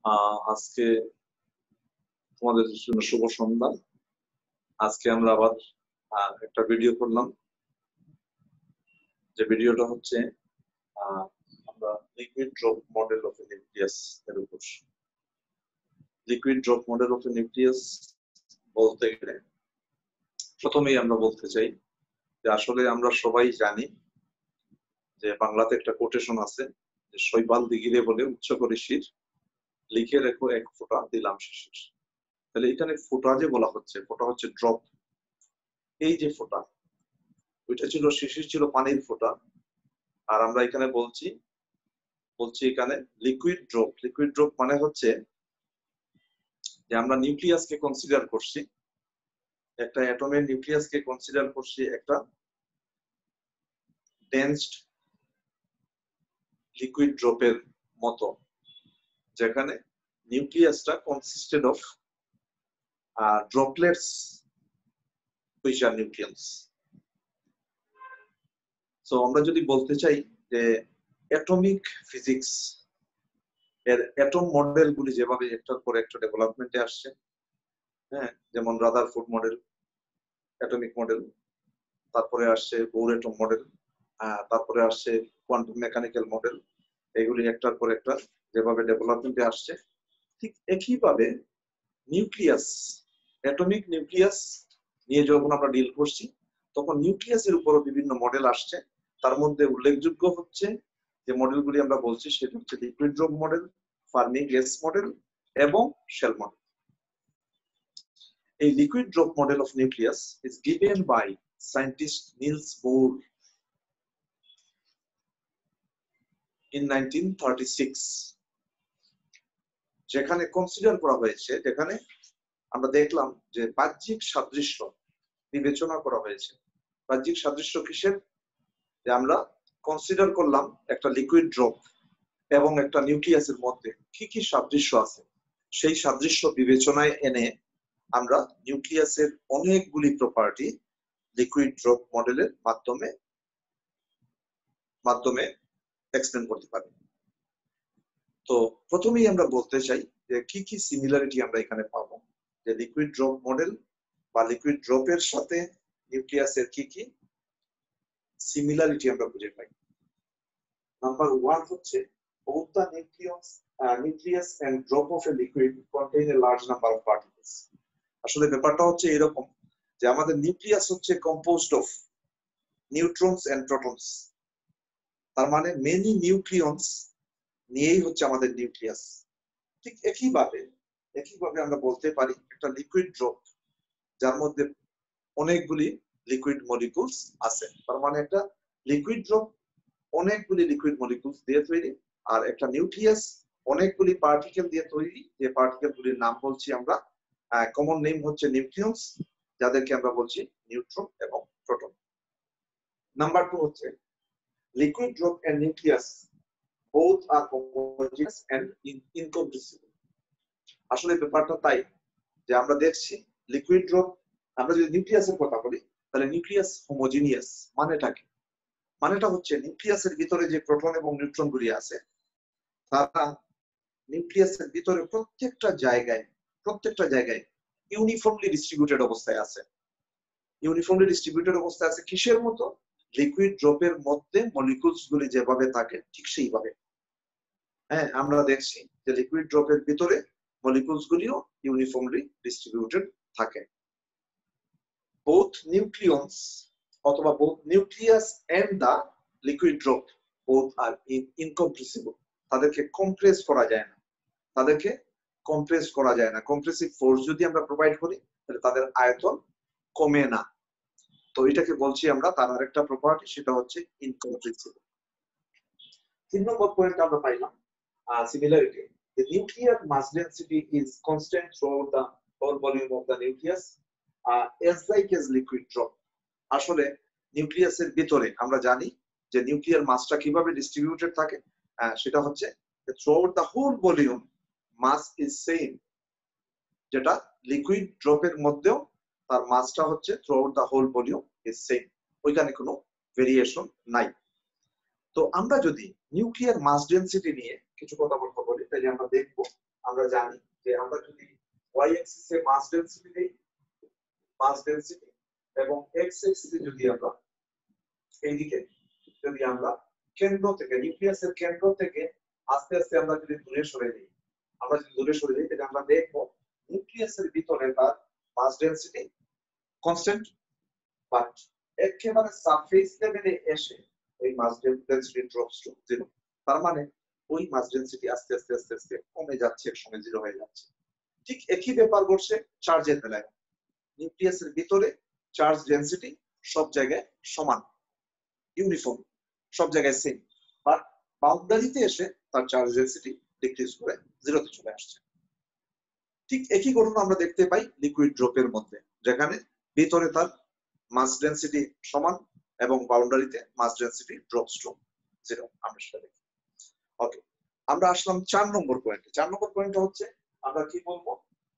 আজকে তোমাদের জন্য শুভ সন্ধ্যা। আজকে আমরা আবার একটা ভিডিও করলাম, যে ভিডিওটা হচ্ছে আমরা liquid drop model of nucleus এর উপর। Liquid drop model of nucleus বলতে গেলে প্রথমেই আমরা বলতে চাই যে আসলে আমরা সবাই জানি যে বাংলাতে একটা কোটেশন আছে যে শৈবাল দিঘিরে বলে উচ্চ ঋষির, লিখে রেখো এক ফোঁটা দিলাম শিশির। তাহলে এখানে ফোঁটা যে বলা হচ্ছে, ফোঁটা হচ্ছে ড্রপ। এই যে ফোঁটা, ওইটা ছিল শিশির, ছিল পানির ফোঁটা। আর আমরা এখানে বলছি এখানে লিকুইড ড্রপ। লিকুইড ড্রপ মানে হচ্ছে যে আমরা নিউক্লিয়াসকে কনসিডার করছি, একটা অ্যাটমের নিউক্লিয়াসকে কনসিডার করছি একটা ডেন্সড লিকুইড ড্রপের মতো, যেখানে নিউক্লিয়াসটা consisted of droplets which are nucleons. So আমরা যদি বলতে চাই যে অ্যাটমিক ফিজিক্স এর অ্যাটম মডেল গুলি যেভাবে একটার পর একটা ডেভেলপমেন্টে আসছে, হ্যাঁ, যেমন রাদারফোর্ড মডেল, অ্যাটমিক মডেল, তারপরে আসছে বোর অ্যাটম মডেল, তারপরে আসছে কোয়ান্টাম মেকানিক্যাল মডেল, এগুলি একটার পর একটা যেভাবে ডেভেলপমেন্টে আসছে, ঠিক একইভাবে নিউক্লিয়াস, অ্যাটমিক নিউক্লিয়াস নিয়ে যখন আমরা ডিল করছি, তখন নিউক্লিয়াসের উপরও বিভিন্ন মডেল আসছে। তার মধ্যে উল্লেখযোগ্য হচ্ছে যে মডেলগুলি আমরা বলছি সেটা হচ্ছে liquid drop model, Fermi gas model এবং শেল মডেল। এই liquid drop model of nucleus is given by scientist Niels Bohr in 1936, যেখানে কনসিডার করা হয়েছে, যেখানে আমরা দেখলাম যে বাহ্যিক সাদৃশ্য বিবেচনা করা হয়েছে। বাহ্যিক সাদৃশ্য কিসের? যে আমরা কনসিডার করলাম একটা লিকুইড ড্রপ এবং একটা নিউক্লিয়াসের মধ্যে কি কি সাদৃশ্য আছে, সেই সাদৃশ্য বিবেচনায় এনে আমরা নিউক্লিয়াসের অনেকগুলি প্রপার্টি লিকুইড ড্রপ মডেলের মাধ্যমে এক্সপ্লেন করতে পারি। তো প্রথমেই আমরা বলতে চাই যে কি কি সিমিলারিটি আমরা এখানে পাবো, যে লিকুইড ড্রপ মডেল বা লিকুইড ড্রপের সাথে নিউক্লিয়াসের কি কি সিমিলারিটি আমরা খুঁজে পাই। নাম্বার 1 হচ্ছে both the nucleus and drop of a liquid contain a large number of particles. আসলে ব্যাপারটা হচ্ছে এরকম যে আমাদের নিউক্লিয়াস হচ্ছে composed of neutrons and protons, তার মানে মেনি নিউক্লিয়নস নিয়েই হচ্ছে আমাদের নিউক্লিয়াস। ঠিক একইভাবে আমরা বলতে পারি একটা লিকুইড ড্রপ যার মধ্যে অনেকগুলি লিকুইড মলিকুলস আছে, তার মানে একটা লিকুইড ড্রপ অনেকগুলি লিকুইড মলিকুলস দিয়ে তৈরি, আর একটা নিউক্লিয়াস অনেকগুলি পার্টিকেল দিয়ে তৈরি, যে পার্টিকেল গুলির নাম বলছি আমরা, কমন নেম হচ্ছে নিউক্লিয়নস, যাদেরকে আমরা বলছি নিউট্রন এবং প্রোটন। নাম্বার 2 হচ্ছে liquid drop and nucleus both are homogeneous and incompressible. আসলে ব্যাপারটা তাই যে আমরা দেখছি লিকুইড ড্রপ, আমরা যদি নিউক্লিয়াসের কথা বলি তাহলে নিউক্লিয়াস হোমোজিনিয়াস মানেটা কি? মানেটা হচ্ছে নিউক্লিয়াসের ভিতরে যে প্রোটন এবং নিউট্রন গুলি আছে, তারা নিউক্লিয়াসের ভিতরে প্রত্যেকটা জায়গায় ইউনিফর্মলি ডিস্ট্রিবিউটেড অবস্থায় আছে। ইউনিফর্মলি ডিস্ট্রিবিউটেড অবস্থায় আছে কিসের মতো? লিকুইড ড্রপের মধ্যে মলিকুলস গুলি যেভাবে থাকে ঠিক সেইভাবে। হ্যাঁ, আমরা দেখছি যে লিকুইড ড্রপের ভিতরে মলিকুলস গুলিও ইউনিফর্মলি ডিস্ট্রিবিউটেড থাকে। বোথ নিউক্লিয়নস অথবা both nucleus and the liquid drop both are incompressible. তাদেরকে কম্প্রেস করা যায় না, কম্প্রেসিভ ফোর্স যদি আমরা প্রোভাইড করি তাহলে তাদের আয়তন কমে না। তো এটাকে বলছি আমরা তার আরেকটা প্রপার্টি, সেটা হচ্ছে ইনকম্প্রেসিবল। 3 নম্বর পয়েন্ট আমরা পাইলাম similarity. The nuclear mass density is constant throughout the whole volume of the nucleus, as like as liquid drop. আসলে নিউক্লিয়াসের ভিতরে আমরা জানি যে নিউক্লিয়ার মাসটা কিভাবে ডিস্ট্রিবিউটেড থাকে, সেটা হচ্ছে throughout the whole volume mass is same, যেটা লিকুইড ড্রপের মধ্যেও তার মাসটা হচ্ছে throughout the whole volume is same, ওইখানে কোনো ভেরিয়েশন নাই। তো আমরা যদি নিউক্লিয়ার মাস ডেনসিটি নিয়ে কিছু কথা বলি তাহলে আমরা দেখবো আমরা জানি যে আমরা যদি y axis এ মাস ডেনসিটি দেই, মাস ডেনসিটি, এবং x axis এ যদি আমরা এইদিকে যদি আমরা কেন্দ্র থেকে নিউক্লিয়াসের কেন্দ্র থেকে আস্তে আস্তে আমরা যদি দূরে সরে যাই, আমরা যদি দূরে সরে যাই তাহলে আমরা দেখবো নিউক্লিয়াসের ভিতরে তার মাস ডেনসিটি কনস্ট্যান্ট, বাট একেবারে সারফেস লেভেলে এসে ওই mass density drops to zero. তার মানে ওই মাস ডেনসিটি আস্তে আস্তে আস্তে আস্তে কমে যাচ্ছে, একসঙ্গে জিরো হয়ে যাচ্ছে। ঠিক একই ব্যাপার ঘটছে চার্জের বেলায়। নিউক্লিয়াসের ভিতরে চার্জ ডেনসিটি সব জায়গায় সমান, ইউনিফর্ম, সব জায়গায় সেম, বাট বাউন্ডারিতে এসে তার চার্জ ডেনসিটি ডিক্রিজ করে জিরোতে চলে আসছে। ঠিক একই ঘটনা আমরা দেখতে পাই লিকুইড ড্রপের মধ্যে, যেখানে ভিতরে তার মাস ডেনসিটি সমান এবং বাউন্ডারিতে mass density drops to zero. আমরা সেটা দেখি। ওকে, আমরা আসলাম 4 নম্বর পয়েন্টে। 4 নম্বর পয়েন্টটা হচ্ছে আমরা কি বলবো,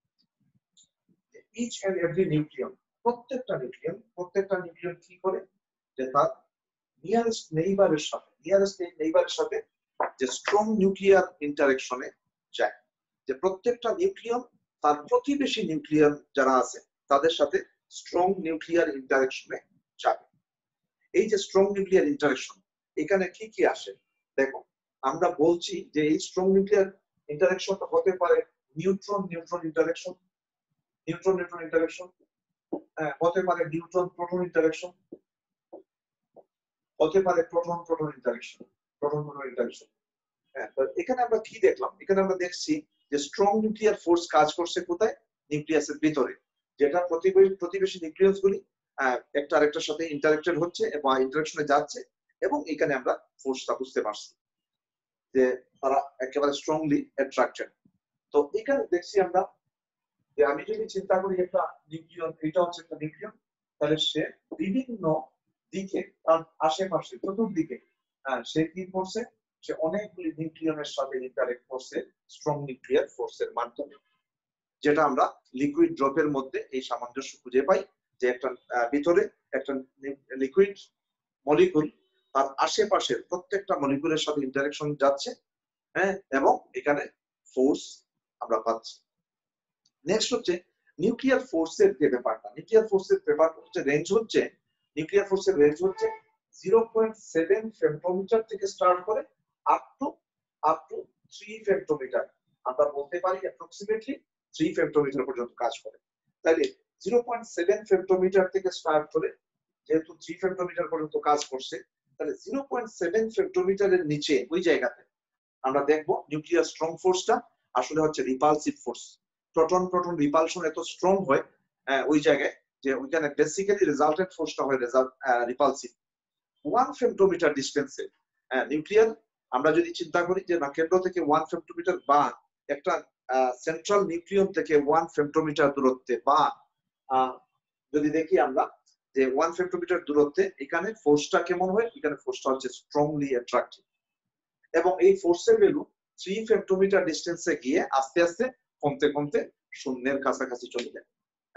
ইচ এন্ড এভরি নিউক্লিয়ন, প্রত্যেকটা নিউক্লিয়ন কি করে, যে তার নিয়ারেস্ট নেইবারের সাথে যে স্ট্রং নিউক্লিয়ার ইন্টারেকশনে যায়, যে প্রত্যেকটা নিউক্লিয়ন তার প্রতিবেশী নিউক্লিয়ন যারা আছে তাদের সাথে স্ট্রং নিউক্লিয়ার ইন্টারেকশনে যাবে। এই যে স্ট্রং নিউক্লিয়ার ইন্টারেকশন, এখানে কি কি আসে দেখো। আমরা বলছি যে এই স্ট্রং নিউক্লিয়ার ইন্টারেকশনটা হতে পারে নিউট্রন নিউট্রন ইন্টারেকশন, হতে পারে নিউট্রন প্রোটন ইন্টারেকশন, হতে পারে প্রোটন প্রোটন ইন্টারেকশন। হ্যাঁ, তো এখানে আমরা কি দেখলাম, এখানে আমরা দেখছি যে স্ট্রং নিউক্লিয়ার ফোর্স কাজ করছে কোথায়, নিউক্লিয়াসের ভিতরে, যেটা প্রতিবেশী নিউক্লিয়াস গুলি একটা আরেকটার সাথে ইন্টারেক্টেড হচ্ছে এবং ইন্টারেকশনে যাচ্ছে, এবং এখানে আমরা ফোর্সটা বুঝতে পারছি যে তারা একেবারে স্ট্রংলি অ্যাট্রাক্টেড। তো এখানে দেখছি আমরা যে আমি যদি চিন্তা করি একটা নিউক্লিয়ন, এটা হচ্ছে একটা নিউক্লিয়ন, তাহলে সে বিভিন্ন দিকে তার আশেপাশে চতুর্দিকে সে কি করছে, সে অনেকগুলি নিউক্লিয়নের সাথে ইন্টারেক্ট করছে স্ট্রং নিউক্লিয়ার ফোর্সের মাধ্যমে, যেটা আমরা লিকুইড ড্রপের মধ্যে এই সামঞ্জস্য খুঁজে পাই, যে একটা ভিতরে একটা লিকুইড মলিকুল তার আশেপাশের প্রত্যেকটা মলিকুলের সাথে ইন্টারেকশন যাচ্ছে, হ্যাঁ, এবং এখানে ফোর্স আমরা পাচ্ছি। নেক্সট হচ্ছে নিউক্লিয়ার ফোর্সের যে ব্যাপারটা, নিউক্লিয়ার ফোর্সের রেঞ্জ হচ্ছে 0.7 ফেমটোমিটার থেকে স্টার্ট করে আপ টু 3 ফেমটোমিটার। আমরা বলতে পারি অ্যাপ্রক্সিমেটলি 3 ফেমটোমিটার পর্যন্ত কাজ করে। তাহলে 0.7 ফেমটোমিটার থেকে স্টার্ট করে যেহেতু 3 ফেমটোমিটার পর্যন্ত কাজ করছে, তাহলে 0.7 ফেমটোমিটারের নিচে ওই জায়গাতে আমরা দেখবো নিউক্লিয়ার স্ট্রং ফোর্সটা আসলে হচ্ছে repulsive force. Proton proton repulsion এত স্ট্রং হয় ওই জায়গায়, যে ওইখানে বেসিক্যালি রেজাল্টেন্ট ফোর্সটা হয় রিপালসিভ। 1 ফেমটোমিটার ডিসটেন্সে নিউক্লিয়ার, আমরা যদি চিন্তা করি যে না কেন্দ্র থেকে 1 ফেমটোমিটার বা একটা সেন্ট্রাল নিউক্লিয়ন থেকে 1 ফেমটোমিটার দূরত্বে, বা যদি দেখি আমরা যে 1 ফেমটোমিটার দূরত্বে, এখানে ফোর্সটা কেমন হয়, এখানে ফোর্সটা হচ্ছে স্ট্রংলি অ্যাট্রাক্টিভ, এবং এই ফোর্সের ভ্যালু 3 ফেমটোমিটার ডিসটেন্সে গিয়ে আস্তে আস্তে কমতে কমতে শূন্যের কাছাকাছি চলে যায়,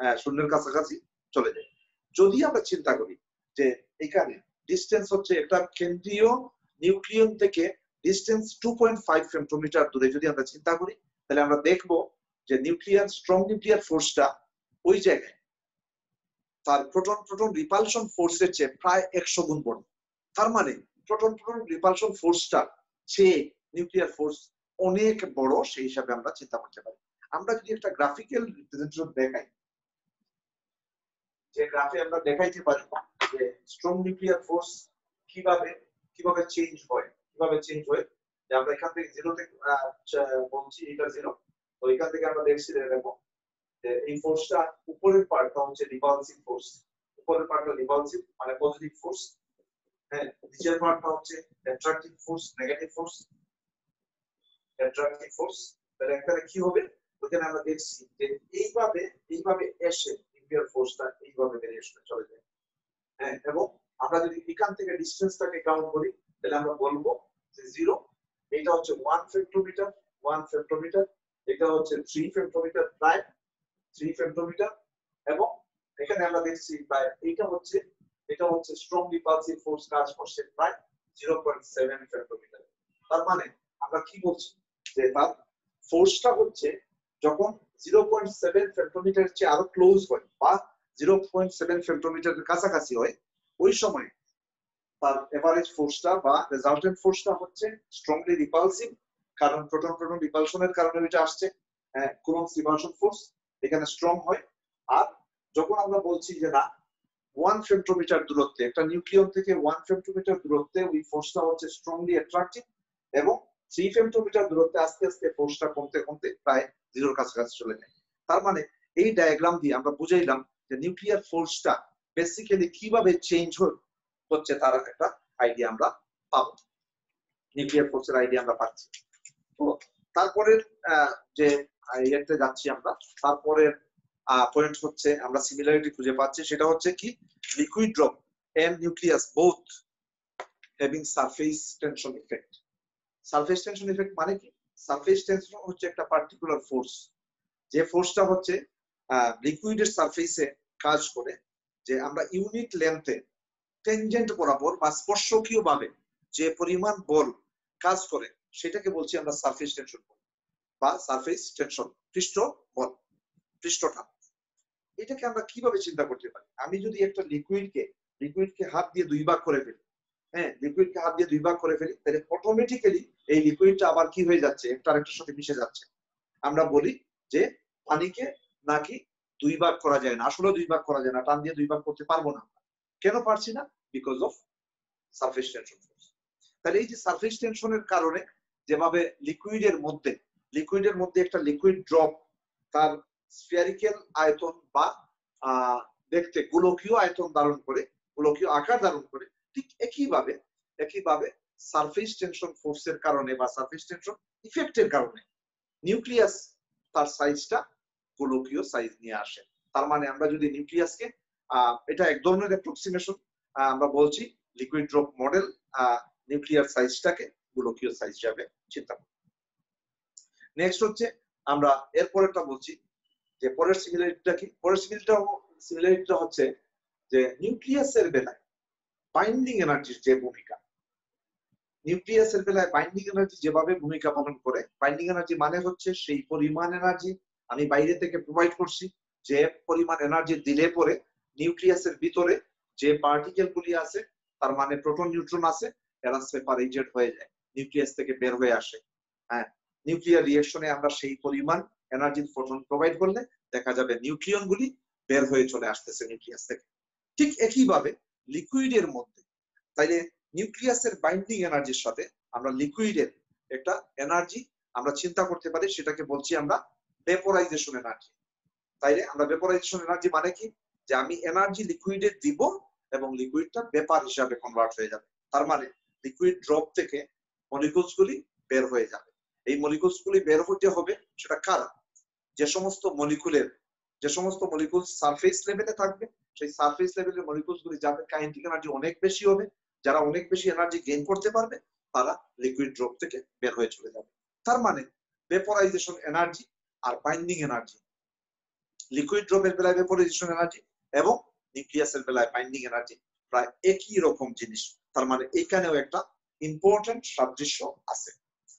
যদি আমরা চিন্তা করি যে এখানে ডিসটেন্স হচ্ছে একটা কেন্দ্রীয় নিউক্লিয়ন থেকে ডিসটেন্স 2.5 ফেমটোমিটার দূরে যদি আমরা চিন্তা করি, তাহলে আমরা দেখবো যে স্ট্রং নিউক্লিয়ার ফোর্সটা ওই জায়গায় তার প্রোটন প্রোটন রিপালশন ফোর্সের চেয়ে প্রায় 100 গুণ বড়। তার মানে প্রোটন প্রোটন রিপালশন ফোর্সটা চেয়ে নিউক্লিয়ার ফোর্স অনেক বড়, সেই হিসাবে আমরা চিন্তা করতে পারি। আমরা যদি একটা গ্রাফিক্যাল রিপ্রেজেন্টেশন দেখাই, যে গ্রাফে আমরা দেখাইতে পারি যে স্ট্রং নিউক্লিয়ার ফোর্স কিভাবে চেঞ্জ হয়, যে আমরা এখান থেকে 0 থেকে বলছি এটা 0, তো এখান থেকে আমরা দেখছি দেখো যে এই ফোর্সটা উপরের পার্টটা হচ্ছে রিপালসিভ ফোর্স, উপরের পার্টটা রিপালসিভ মানে পজিটিভ ফোর্স, হ্যাঁ, নিচের পার্টটা হচ্ছে অ্যাট্রাকটিভ ফোর্স, নেগেটিভ ফোর্স। তাহলে এখানে কি হবে, ওখানে আমরা দেখছি যে এইভাবে এসে নিউক্লিয়ার ফোর্সটা এইভাবে ভেরিয়েশনে চলে যায়, হ্যাঁ, এবং আমরা যদি এখান থেকে ডিসটেন্সটাকে কাউন্ট করি, তাহলে আমরা বলবো যে 0, এটা হচ্ছে 1 ফেমটোমিটার, এটা হচ্ছে 3 ফেমটোমিটার, প্রায় 3 ফেমটোমিটার, এবং এখানে আমরা দেখছি প্রায় এটা হচ্ছে স্ট্রং রিপালসিভ ফোর্স কাজ করছে প্রায় 0.7 ফেমটোমিটার। তার মানে আমরা কি বলছি যে তার ফোর্সটা হচ্ছে যখন 0.7 ফেমটোমিটার চেয়ে আরো ক্লোজ হয় বা 0.7 ফেমটোমিটারের কাছাকাছি হয়, ওই সময় তার এভারেজ ফোর্সটা বা রেজাল্টেন্ট ফোর্সটা হচ্ছে স্ট্রংলি রিপালসিভ, কারণ প্রোটন প্রোটন রিপালশনের কারণে এটা আসছে কুলম্বস রিপালশন ফোর্স এখানে স্ট্রং হয়। আর যখন আমরা বলছি যে না 1 ফেমটোমিটার দূরত্বে, একটা নিউক্লিয়ন থেকে 1 ফেমটোমিটার দূরত্বে ওই ফোর্সটা হচ্ছে স্ট্রংলি অ্যাট্রাকটিভ, এবং 3 ফেমটোমিটার দূরত্বে আস্তে আস্তে ফোর্সটা কমতে কমতে প্রায় জিরোর কাছাকাছি চলে যায়। তার মানে এই ডায়াগ্রাম দিয়ে আমরা বুঝাইলাম যে নিউক্লিয়ার ফোর্সটা বেসিক্যালি কিভাবে চেঞ্জ হচ্ছে তার একটা আইডিয়া আমরা পাবো, নিউক্লিয়ার ফোর্সের আইডিয়া আমরা পাচ্ছি। তো তারপরের যে ইয়েতে যাচ্ছি আমরা, তারপরের পয়েন্ট হচ্ছে আমরা সিমিলারিটি খুঁজে পাচ্ছি, সেটা হচ্ছে কি liquid drop and nucleus both having surface tension effect. Surface tension effect মানে কি? সারফেস টেনশন হচ্ছে একটা পার্টিকুলার ফোর্স, যে ফোর্সটা হচ্ছে লিকুইডের সারফেসে কাজ করে, যে আমরা ইউনিট লেন্থে টেনজেন্ট বরাবর বা স্পর্শকীয় ভাবে যে পরিমাণ বল কাজ করে সেটাকে বলছি আমরা সারফেস টেনশন বা সারফেস টেনশন, পৃষ্ঠ বল, পৃষ্ঠটান। এটাকে আমরা কিভাবে চিন্তা করতে পারি? আমি যদি একটা লিকুইডকে হাত দিয়ে 2 ভাগ করে ফেলি, হ্যাঁ লিকুইডকে হাত দিয়ে 2 ভাগ করে ফেলি, তাহলে অটোমেটিক্যালি এই লিকুইডটা আবার কি হয়ে যাচ্ছে, একটা আরেকটার সাথে মিশে যাচ্ছে। আমরা বলি যে পানিকে নাকি 2 ভাগ করা যায় না, আসলে 2 ভাগ করা যায় না, টান দিয়ে 2 ভাগ করতে পারবো না। কেন পারছি না? Because of surface tension force. তাহলে এই যে সারফেস টেনশনের কারণে যেভাবে লিকুইডের মধ্যে একটা লিকুইড ড্রপ তার স্ফিয়ারিক্যাল আয়তন বা দেখতে গোলকীয় আয়তন ধারণ করে, গোলকীয় আকার ধারণ করে, ঠিক একইভাবে সারফেস টেনশন ফোর্সের কারণে বা সারফেস টেনশন ইফেক্টের কারণে নিউক্লিয়াস তার সাইজটা গোলকীয় সাইজ নিয়ে আসে। তার মানে আমরা যদি নিউক্লিয়াসকে এটা এক ধরনের অ্যাপ্রক্সিমেশন, আমরা বলছি লিকুইড ড্রপ মডেল নিউক্লিয়ার সাইজটাকে গোলকীয় সাইজ হিসাবে চিন্তা করি। নেক্সট হচ্ছে আমরা এরপরেরটা বলছি যে পরের সিমিলারিটিটা কি? পরের সিমিলারিটিটা হচ্ছে যে নিউক্লিয়াসের বেলায় বাইন্ডিং এনার্জির যে ভূমিকা, নিউক্লিয়াসের বেলায় বাইন্ডিং এনার্জি যেভাবে ভূমিকা পালন করে, বাইন্ডিং এনার্জি মানে হচ্ছে সেই পরিমাণ এনার্জি আমি বাইরে থেকে প্রোভাইড করছি, যে পরিমাণ এনার্জি দিলে পরে নিউক্লিয়াসের ভিতরে যে পার্টিকেল গুলি আছে, তার মানে প্রোটন নিউট্রন আছে, এরা সেপারেটেড হয়ে যায়, নিউক্লিয়াস থেকে বের হয়ে আসে। হ্যাঁ, নিউক্লিয়ার রিঅ্যাকশনে আমরা সেই পরিমাণ এনার্জি ফোটন প্রোভাইড করলে দেখা যাবে নিউক্লিয়ন গুলি বের হয়ে চলে আসতেছে নিউক্লিয়াস থেকে। ঠিক একইভাবে লিকুইডের মধ্যে, তাইলে নিউক্লিয়াসের বাইন্ডিং এনার্জির সাথে আমরা লিকুইডের একটা এনার্জি আমরা চিন্তা করতে পারি, সেটাকে বলছি আমরা ভেপোরাইজেশন এনার্জি। তাইলে আমরা ভেপোরাইজেশন এনার্জি মানে কি? যে আমি এনার্জি লিকুইডে দিব এবং লিকুইডটা ভেপার হিসাবে কনভার্ট হয়ে যাবে। তার মানে লিকুইড ড্রপ থেকে মলিকুলস গুলি বের হয়ে যাবে। এই মলিকুলস গুলি বের হতে হবে সেটা কারা? যে সমস্ত মলিকুল সারফেস লেভেলে থাকবে, সেই সারফেস লেভেলের মলিকুলস গুলি যাদের কাইনেটিক এনার্জি অনেক বেশি হবে, যারা অনেক বেশি এনার্জি গেইন করতে পারবে, তারা লিকুইড ড্রপ থেকে বের হয়ে চলে যাবে। তার মানে ভেপোরাইজেশন এনার্জি আর বাইন্ডিং এনার্জি, লিকুইড ড্রপের বেলায় ভেপোরাইজেশন এনার্জি এবং নিউক্লিয়াসের বেলায় বাইন্ডিং এনার্জি প্রায় একই রকম জিনিস। তার মানে এখানেও একটা ইম্পর্টেন্ট সাদৃশ্য আছে।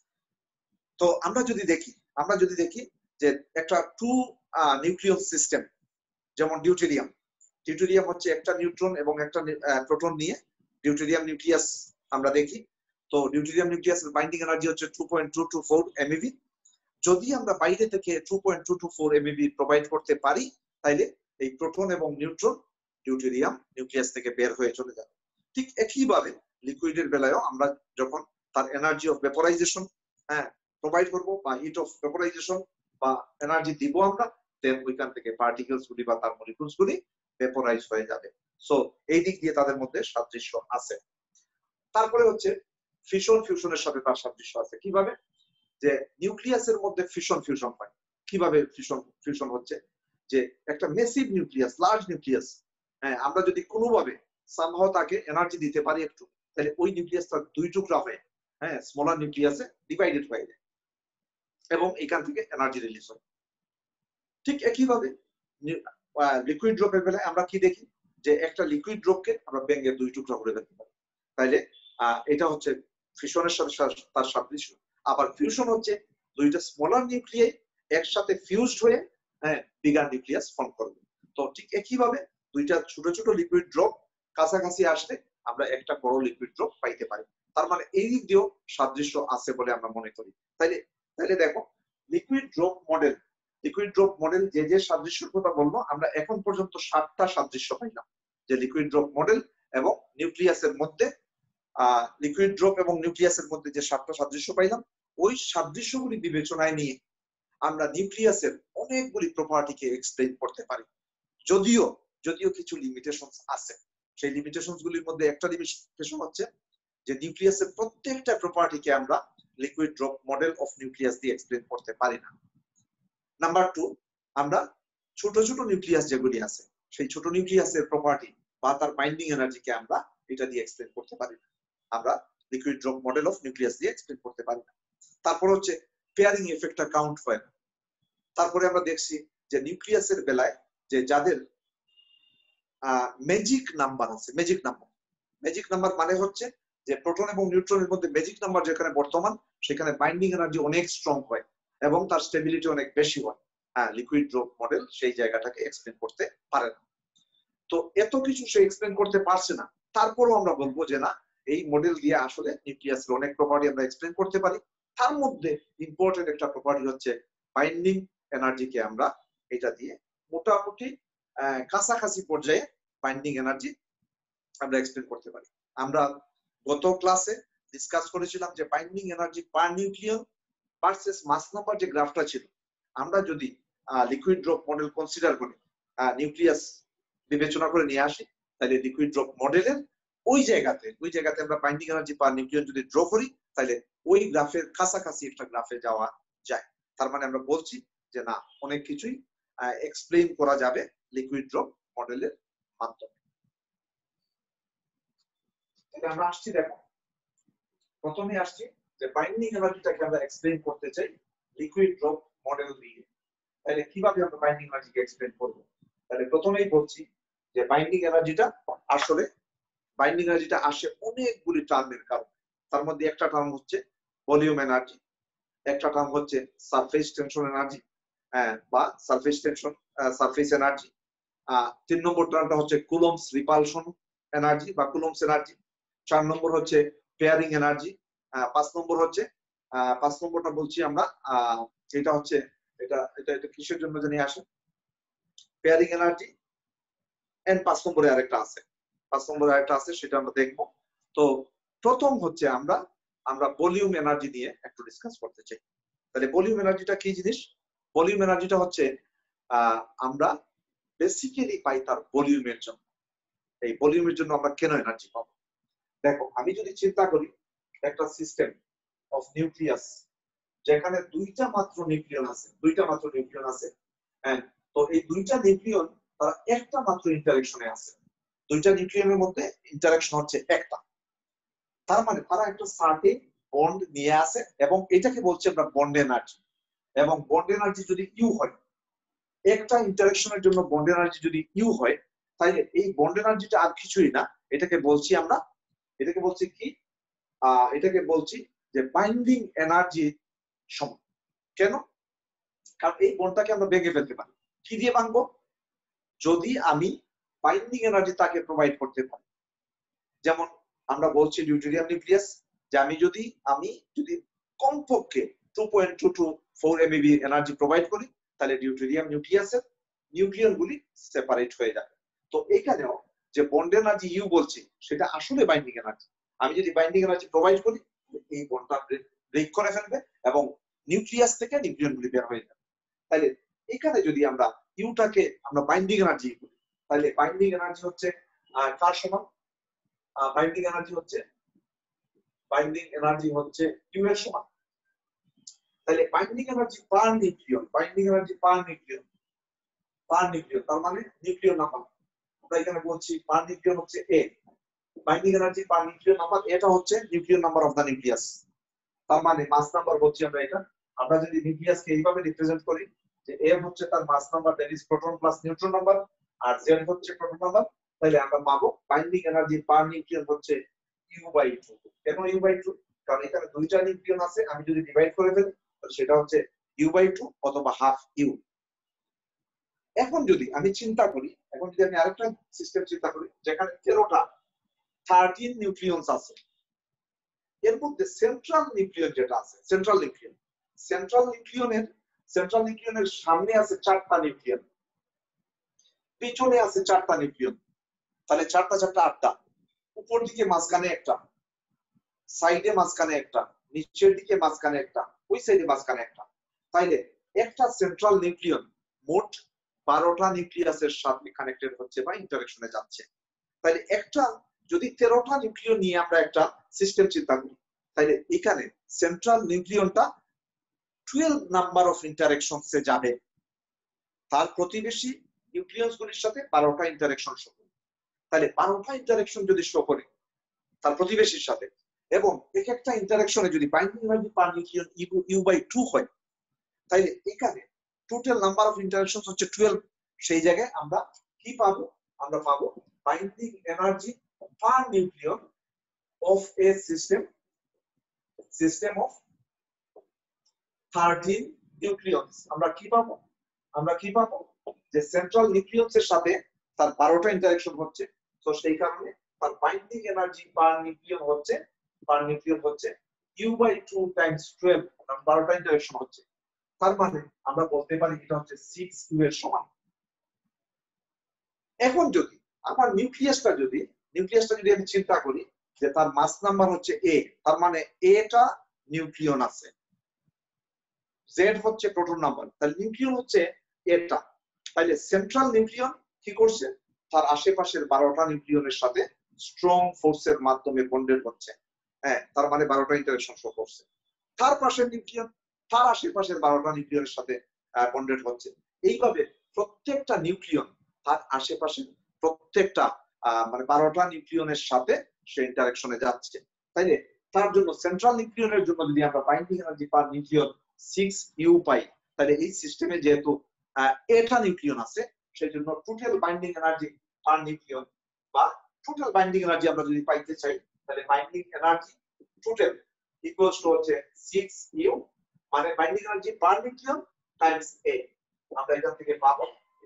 তো আমরা যদি দেখি যে একটা টু নিউক্লিয়ার সিস্টেম, যেমন ডিউটেরিয়াম হচ্ছে একটা নিউট্রন এবং একটা প্রোটন নিয়ে ডিউটেরিয়াম নিউক্লিয়াস আমরা দেখি। তো ডিউটেরিয়াম নিউক্লিয়াসের বাইন্ডিং এনার্জি হচ্ছে 2.224 MeV। যদি আমরা বাইরে থেকে 2.224 MeV প্রোভাইড করতে পারি, তাইলে এই প্রোটন এবং নিউট্রন ডিউটেরিয়াম নিউক্লিয়াস থেকে বের হয়ে চলে যাবে। ঠিক একইভাবে লিকুইডের বেলায়ও আমরা যখন তার এনার্জি অফ ভেপোরাইজেশন প্রোভাইড করবো বা হিট অফ ভেপোরাইজেশন বা এনার্জি দিব আমরা, দেন ওইখান থেকে পার্টিকেলস গুলি বা তার মলিকুলস গুলি ভেপোরাইজ হয়ে যাবে। সো এই দিক দিয়ে তাদের মধ্যে সাদৃশ্য আছে। তারপরে হচ্ছে ফিশন ফিউশনের সাথে তার সাদৃশ্য আছে। কিভাবে? যে নিউক্লিয়াসের মধ্যে ফিউশন হয়। কিভাবে ফিউশন হচ্ছে? যে একটা মেসিভ নিউক্লিয়াস, লার্জ নিউক্লিয়াস, আমরা যদি কোনোভাবে সামহাও তাকে এনার্জি দিতে পারি একটু, তাহলে ওই নিউক্লিয়াসটা 2 টুকরা হয়ে স্মলার নিউক্লিয়াসে ডিভাইডেড হয়ে যায় এবং এখান থেকে এনার্জি রিলিজ হয়। ঠিক একইভাবে লিকুইড ড্রপের বেলায় আমরা কি দেখি? যে একটা লিকুইড ড্রপকে আমরা ভেঙে 2 টুকরা করে ফেলতে পারি। তাইলে এটা হচ্ছে ফিশনের সাথে তার সাদৃশ্য। আবার ফিউশন হচ্ছে দুইটা স্মলার নিউক্লিয়াই একসাথে ফিউজড হয়ে বিগার নিউক্লিয়াস ফর্ম করবে। তো ঠিক একইভাবে দুইটা ছোট ছোট লিকুইড ড্রপ কাছাকাছি আসলে আমরা একটা বড় লিকুইড ড্রপ পাইতে পারি। তার মানে এই দিক দিয়েও সাদৃশ্য আছে বলে আমরা মনে করি। তাইলে তাইলে দেখো লিকুইড ড্রপ মডেল যে যে সাদৃশ্যের কথা বলবো, আমরা এখন পর্যন্ত 7টা সাদৃশ্য পাইলাম। যে লিকুইড ড্রপ মডেল এবং নিউক্লিয়াসের মধ্যে লিকুইড ড্রপ এবং নিউক্লিয়াসের মধ্যে যে 7টা সাদৃশ্য পাইলাম, ওই সাদৃশ্যগুলি বিবেচনায় নিয়ে আমরা নিউক্লিয়াসের অনেকগুলি প্রপার্টিকে এক্সপ্লেইন করতে পারি। যদিও কিছু লিমিটেশনস আছে। সেই লিমিটেশনস গুলির মধ্যে একটা লিমিটেশন হচ্ছে যে নিউক্লিয়াসের প্রত্যেকটা প্রপার্টিকে আমরা liquid drop model of nucleus দিয়ে এক্সপ্লেইন করতে পারি না। নাম্বার 2, আমরা ছোট ছোট নিউক্লিয়াস যেগুলি আছে সেই ছোট নিউক্লিয়াসের প্রপার্টি বা তার বাইন্ডিং এনার্জিকে আমরা এটা দিয়ে এক্সপ্লেইন করতে পারি না। আমরা liquid drop model of nucleus দিয়ে এক্সপ্লেইন করতে পারি না। তারপর হচ্ছে পেয়ারিং এফেক্টটা কাউন্ট হয় না। তারপরে আমরা দেখছি যে নিউক্লিয়াসের বেলায় যে যাদের ম্যাজিক নাম্বার আছে, ম্যাজিক নাম্বার মানে হচ্ছে যে প্রোটন এবং নিউট্রনের মধ্যে ম্যাজিক নাম্বার যেখানে বর্তমান, সেখানে বাইন্ডিং এনার্জি অনেক স্ট্রং হয় এবং তার স্টেবিলিটি অনেক বেশি হয়। লিকুইড ড্রপ মডেল সেই জায়গাটাকে এক্সপ্লেন করতে পারে না। তো এত কিছু সে এক্সপ্লেন করতে পারছে না, তারপরও আমরা বলবো যে না, এই মডেল দিয়ে আসলে নিউক্লিয়াসের অনেক প্রপার্টি আমরা এক্সপ্লেন করতে পারি। তার মধ্যে ইম্পর্টেন্ট একটা প্রপার্টি হচ্ছে বাইন্ডিং এনার্জিকে আমরা এটা দিয়ে মোটামুটি কাছাকাছি পর্যায়ে বাইন্ডিং এনার্জি আমরা এক্সপ্লেন করতে পারি। আমরা গত ক্লাসে ডিসকাস করেছিলাম যে binding energy per nucleon versus mass number যে গ্রাফটা ছিল, আমরা যদি লিকুইড ড্রপ মডেল কনসিডার করি, নিউক্লিয়াস বিবেচনা করে নিয়ে আসি, তাহলে লিকুইড ড্রপ মডেলের ওই জায়গাতে আমরা বাইন্ডিং এনার্জি পার নিউক্লিয়ন যদি ড্র করি, তাহলে ওই গ্রাফের কাছাকাছি একটা গ্রাফে যাওয়া যায়। তার মানে আমরা বলছি যে না, অনেক কিছুই এক্সপ্লেইন করা যাবে লিকুইড ড্রপ মডেলের মাধ্যমে। আমরা আসছি, দেখো প্রথমে আসছি যে বাইন্ডিং এনার্জিটাকে আমরা এক্সপ্লেইন করতে চাই লিকুইড ড্রপ মডেল দিয়ে। তাহলে কিভাবে আমরা বাইন্ডিং এনার্জিকে এক্সপ্লেইন করব? তাহলে প্রথমেই বলছি যে বাইন্ডিং এনার্জিটা আসে অনেকগুলি টার্মের কারণে। তার মধ্যে একটা টার্ম হচ্ছে ভলিউম এনার্জি, একটা টার্ম হচ্ছে সারফেস টেনশন এনার্জি বা সারফেস এনার্জি। 3 নম্বর টার্মটা হচ্ছে কুলম্বস রিপালশন এনার্জি বা কুলম্বস এনার্জি। 4 নম্বর হচ্ছে পেয়ারিং এনার্জি। 5 নম্বরটা বলছি আমরা, এটা হচ্ছে এটা কিসের জন্য জানি আসে, পেয়ারিং এনার্জি। এন্ড 5 নম্বরে আরেকটা আছে, সেটা আমরা দেখবো। তো প্রথম হচ্ছে আমরা ভলিউম এনার্জি নিয়ে একটু ডিসকাস করতে চাই। তাহলে ভলিউম এনার্জিটা কি জিনিস? ভলিউম এনার্জিটা হচ্ছে আমরা বেসিক্যালি পাই তার ভলিউমের জন্য। এই ভলিউমের জন্য আমরা কেন এনার্জি পাবো? দেখো, আমি যদি চিন্তা করি একটা সিস্টেম অফ নিউক্লিয়াস যেখানে দুইটা মাত্র নিউক্লিয়ন আছে, তো এই দুইটা নিউক্লিয়ন তারা একটা মাত্র ইন্টারেকশনে আছে। দুইটা নিউক্লিয়নের মধ্যে ইন্টারেকশন হচ্ছে একটা। তার মানে তারা একটা সার্টেন বন্ড নিয়ে আসে এবং এটাকে বলছি আমরা বন্ড এনার্জি। এবং বন্ড এনার্জি যদি ইউ হয়, একটা ইন্টারেকশনের জন্য বন্ড এনার্জি যদি ইউ হয়, তাহলে এই বন্ড এনার্জিটা আর কিছুই না, এটাকে বলছি কি, এটাকে বলছি যে বাইন্ডিং এনার্জি সমান। কেন? কারণ এই বন্ডটাকে আমরা ভেঙে ফেলতে পারি। কি দিয়ে ভাঙবো? যদি আমি বাইন্ডিং এনার্জি তাকে প্রোভাইড করতে পারি। যেমন আমরা বলছি ডিউটেরিয়াম নিউক্লিয়াস, যে আমি যদি কমপক্ষে 2.224 MeV এনার্জি প্রোভাইড করি, তাহলে ডিউটেরিয়াম নিউক্লিয়াসের নিউক্লিয়ন গুলি সেপারেট হয়ে যাবে। তো এখানেও যে বন্ড এনার্জি ইউ বলছি, সেটা আসলে বাইন্ডিং এনার্জি। আমি যদি বাইন্ডিং এনার্জি প্রোভাইড করি, এই বন্ডটা ব্রেক করে ফেলবে এবং নিউক্লিয়াস থেকে নিউক্লিয়ন গুলি বের হয়ে যাবে। তাহলে এখানে যদি আমরা ইউটাকে আমরা বাইন্ডিং এনার্জি করি, তাহলে বাইন্ডিং এনার্জি হচ্ছে কার সমান? বাইন্ডিং এনার্জি হচ্ছে ইউ এর সমান। তাহলে বাইন্ডিং এনার্জি পার নিউক্লিয়ন, তার মানে নিউক্লিয়ন নাম্বার। আমরা এখানে বলছি পার নিউক্লিয়ন হচ্ছে A. Binding energy per nucleon number, এটা হচ্ছে nucleon number of the nucleus. তার মানে মাস নাম্বার বলছি আমরা এটা। আমরা যদি নিউক্লিয়াসকে এইভাবে রিপ্রেজেন্ট করি যে এ হচ্ছে তার mass number, that is proton plus neutron number, আর জেড হচ্ছে প্রোটন নাম্বার, তাহলে আমরা পাবো বাইন্ডিং এনার্জি পার নিউক্লিয়ন হচ্ছে U/2। কেন U/2? কারণ এখানে দুইটা নিউক্লিয়ন আছে, আমি যদি ডিভাইড করে ফেলি সেটা হচ্ছে u/2 অথবা হাফ ইউ। এখন যদি আমি চিন্তা করি, এখন যদি আমি আরেকটা সিস্টেম চিন্তা করি যেখানে 13 নিউক্লিয়ন্স আছে, এর মধ্যে সেন্ট্রাল নিউক্লিয়ন যেটা আছে, সেন্ট্রাল নিউক্লিয়নের সামনে আছে 4টা নিউক্লিয়ন, পিছনে আছে 4টা নিউক্লিয়ন, তাহলে 4টা 8টা, উপর দিকে মাঝখানে একটা, সাইডে মাঝখানে একটা, নিচের দিকে মাঝখানে একটা, ওই সাইডে মাঝখানে একটা। তাইলে একটা সেন্ট্রাল নিউক্লিয়ন মোট 12টা নিউক্লিয়াসের সাথে কানেক্টেড হচ্ছে বা ইন্টারেকশনে যাচ্ছে। তাইলে একটা যদি 13টা নিউক্লিয়ন নিয়ে আমরা একটা সিস্টেম চিন্তা করি, তাইলে এখানে সেন্ট্রাল নিউক্লিয়নটা 12 নাম্বার অফ ইন্টারেকশনসে যাবে, তার প্রতিবেশী নিউক্লিয়াস গুলির সাথে 12টা ইন্টারেকশন শো করে। তাহলে 12টা ইন্টারেকশন যদি শো করে তার প্রতিবেশীর সাথে, এবং এক একটা ইন্টারেকশনে যদি binding energy per nucleon u/2 হয়, তাইলে এখানে টোটাল নাম্বার অফ ইন্টারেকশন হচ্ছে 12। সেই জায়গায় আমরা কি পাবো? আমরা পাবো binding energy per nucleon of a system of 13 nucleons. আমরা কি পাবো যে সেন্ট্রাল নিউক্লিয়ন্স এর সাথে তার 12টা ইন্টারেকশন হচ্ছে, তো সেই কারণে তার বাইন্ডিং এনার্জি পার নিউক্লিয়ন হচ্ছে u/2 টাইমস 12, কারণ 12টা ইন্টারেকশন হচ্ছে। তার মানে আমরা বলতে পারি এটা হচ্ছে 6u এর সমান। এখন যদি আমার নিউক্লিয়াসটা যদি আমি চিন্তা করি যে তার মাস নাম্বার হচ্ছে a, তার মানে এটা নিউক্লিয়ন আছে, z হচ্ছে প্রোটন নাম্বার, তাহলে নিউক্লিয়ন হচ্ছে এটা। তাহলে সেন্ট্রাল নিউক্লিয়ন কি করছে? তার আশেপাশের 12টা নিউক্লিয়নের সাথে স্ট্রং ফোর্সের মাধ্যমে বন্ডেড হচ্ছে, হ্যাঁ, তার মানে 12টা ইন্টারেকশন শো করছে। তার পাশের নিউক্লিয়ন তার আশেপাশের 12টা নিউক্লিয়নের সাথে বন্ডেড হচ্ছে। এইভাবে প্রত্যেকটা নিউক্লিয়ন তার আশেপাশের প্রত্যেকটা মানে 12টা নিউক্লিয়নের সাথে সে ইন্টারেকশনে যাচ্ছে। তাইলে তার জন্য সেন্ট্রাল নিউক্লিয়নের জন্য যদি আমরা binding energy per nucleon 6u পাই, তাহলে এই সিস্টেমে যেহেতু এটা নিউক্লিয়ন আছে, সেই জন্য total binding energy per nucleon বা টোটাল বাইন্ডিং এনার্জি আমরা যদি পাইতে চাই, তাহলে binding energy total equals to হচ্ছে 6u, মানে binding energy per nucleon times a। আমরা এখান থেকে পাবো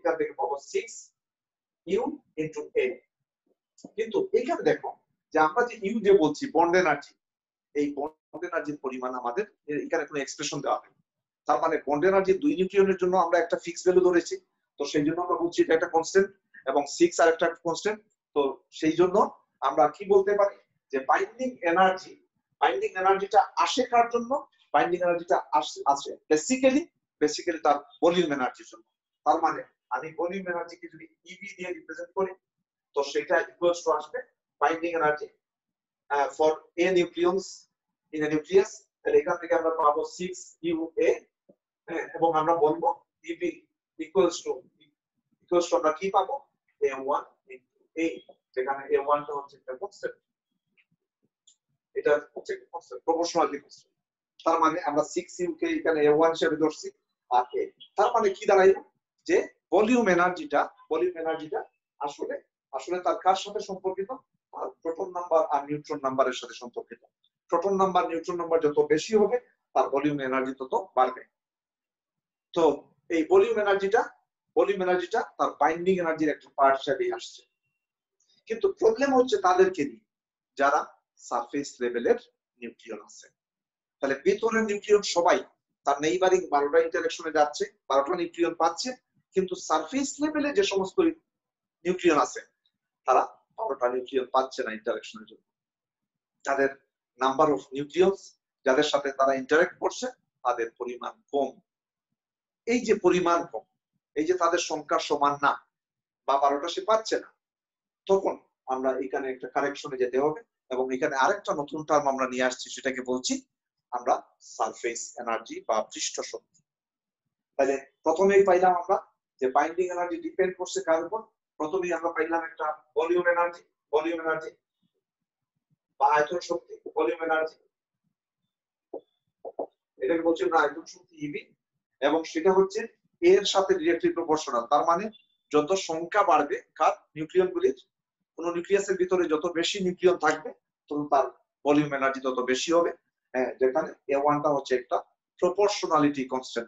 6u ইনটু a। কিন্তু এখানে দেখো যে আমরা যে ইউ যে বলছি বন্ড এনার্জি, এই বন্ড এনার্জির পরিমাণ আমাদের এখানে কোনো এক্সপ্রেশন দেওয়া হয়। তার মানে বন্ড এনার্জি 2 নিউক্লিয়নের জন্য আমরা একটা ফিক্স ভ্যালু ধরেছি, তো সেই জন্য আমরা বলছি এটা একটা কনস্ট্যান্ট, এবং 6 আর একটা কনস্ট্যান্ট। তো সেই জন্য আমরা কি বলতে পারি যে বাইন্ডিং এনার্জিটা আসে কার জন্য? বাইন্ডিং এনার্জিটা আসে বেসিক্যালি তার ভলিউম এনার্জির জন্য। তার মানে আমি ভলিউম এনার্জিকে যদি ইবি দিয়ে রিপ্রেজেন্ট করি, তো সেটা ইকুয়ালস টু আসবে binding energy for A nucleons in a nucleus. তাহলে এখান থেকে আমরা পাবো 6UA, এবং আমরা বলবো ইবি ইকুয়ালস টু আমরা কি পাবো? A1 ইনটু A, যেখানে A1 টা হচ্ছে একটা কনস্ট্যান্ট, এটা হচ্ছে কনস্ট্যান্ট, প্রপোর্শনালি কনস্ট্যান্ট। তার মানে আমরা 6u কে এখানে A1 হিসেবে ধরছি, আর A, তার মানে কি দাঁড়াইলো যে ভলিউম এনার্জিটা আসলে তার কার সাথে সম্পর্কিত? তার প্রোটন নাম্বার আর নিউট্রন নাম্বারের সাথে সম্পর্কিত। প্রোটন নাম্বার নিউট্রন নাম্বার যত বেশি হবে, তার ভলিউম এনার্জি তত বাড়বে। তো এই ভলিউম এনার্জিটা তার বাইন্ডিং এনার্জির একটা পার্ট হিসেবে আসছে। কিন্তু প্রবলেম হচ্ছে তাদেরকে নিয়ে যারা সারফেস লেভেলের নিউক্লিয়ন আছে। তাহলে ভেতরের নিউক্লিয়ন সবাই তার নেইবারিং 12টা ইন্টারেকশনে যাচ্ছে, 12টা নিউক্লিয়ন পাচ্ছে, কিন্তু সারফেস লেভেলে যে সমস্ত নিউক্লিয়ন আছে তারা 12টা নিউক্লিয়ন পাচ্ছে না ইন্টারেকশনের জন্য। তাদের নাম্বার অফ নিউক্লিয়ন্স যাদের সাথে তারা ইন্টারেক্ট করছে তাদের পরিমাণ কম। এই যে পরিমাণ কম, এই যে তাদের সংখ্যা সমান না বা 12টা সে পাচ্ছে না, তখন আমরা এখানে একটা কারেকশনে যেতে হবে, এবং এখানে আরেকটা নতুন টার্ম আমরা নিয়ে আসছি, সেটাকে বলছি আমরা সারফেস এনার্জি বা পৃষ্ঠ শক্তি। তাহলে প্রথমেই পাইলাম আমরা যে বাইন্ডিং এনার্জি ডিপেন্ড করছে কার উপর? প্রথমেই আমরা পাইলাম একটা ভলিউম এনার্জি বা আয়তন শক্তি, ভলিউম এনার্জি, এটাকে বলছি না আয়তন শক্তি ইবি, এবং সেটা হচ্ছে এর সাথে ডিরেক্টলি প্রপোর্শনাল। তার মানে যত সংখ্যা বাড়বে কার নিউক্লিয়ন গুলির, কোন নিউক্লিয়াসের ভিতরে যত বেশি নিউক্লিয়ন থাকবে তত তার ভলিউম এনার্জি তত বেশি হবে, যেখানে A1 টা হচ্ছে একটা প্রপোর্শনালিটি কনস্ট্যান্ট।